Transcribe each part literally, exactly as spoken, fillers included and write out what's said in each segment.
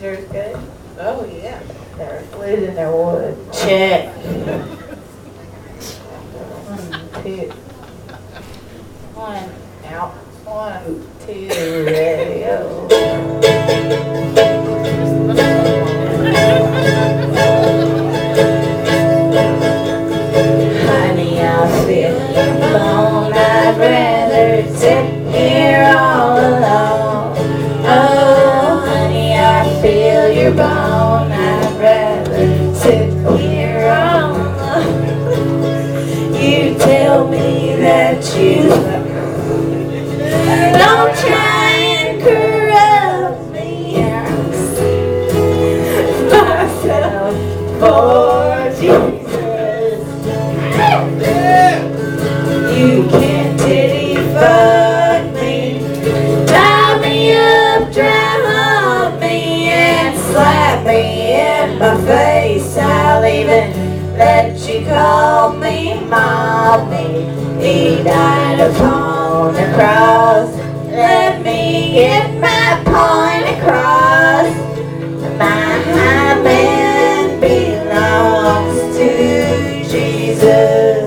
yours good? Oh, yeah. They're losing their wood. Check. One, two. One, out. One, two, ready, go. Honey, I feel alone. I'd rather sit here all alone. Oh, honey, I feel your bone. I'd rather sit here all alone. You tell me that you don't try and corrupt me. Myself for Jesus. You can't titty fuck me, tie me up, drown me, and slap me in my face. I'll even let you call me mommy. He died upon the cross. Let me get my point across. My hymen belongs to Jesus.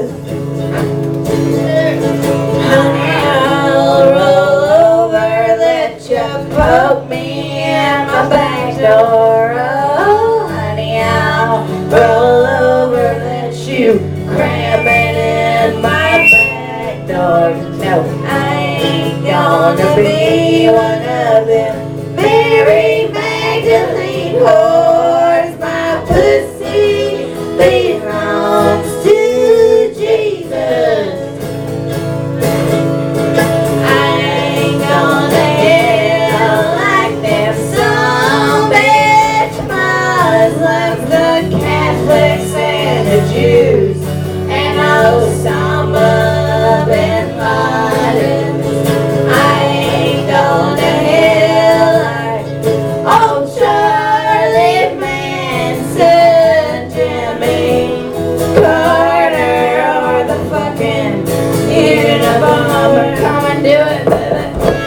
Honey, I'll roll over, let you poke me in my back door. Oh, honey, I'll roll over, let you cram it in my back door. No, I ain't gonna be one of them Mary Magdalene whores. My pussy belongs to Jesus. I ain't gonna hell like them some bitch Muslims, the Catholics and the Jews, and Osama bin Laden. I ain't gonna hell like old Charlie Manson, Jimmy Carter, or the fucking Unabomber. Come and do it, baby.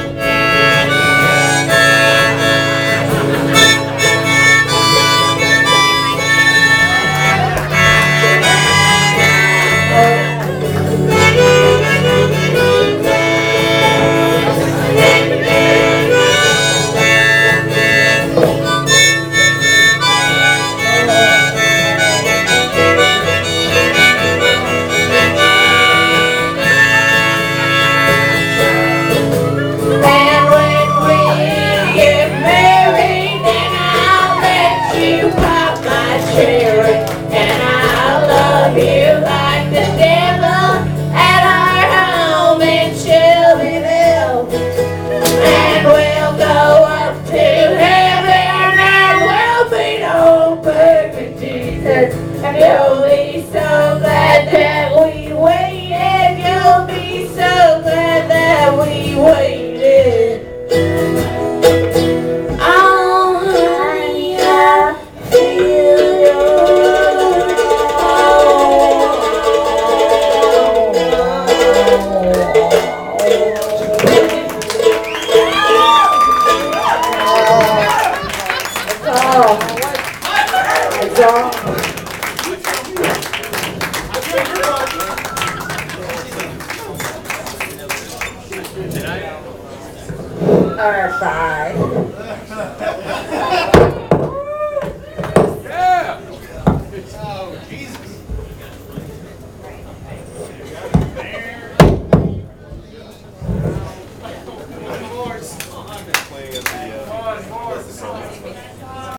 And when we get married, then I'll let you pop my cherry, and I'll love you like the devil at our home in Shelbyville. And we'll go up to heaven, and there will be no perfect Jesus. And you'll be so glad that we waited. You'll be so glad that we waited. Oh, honey, I feel your Or five.